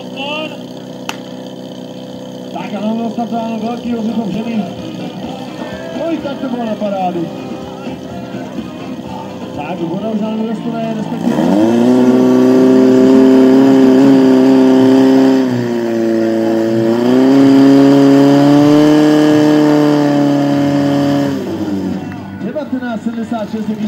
Tak a nám nastartováno velký rozlichov ženy. Oj, tak to bylo na parádu. Tak, voda už nám dostane, respektive... $19,76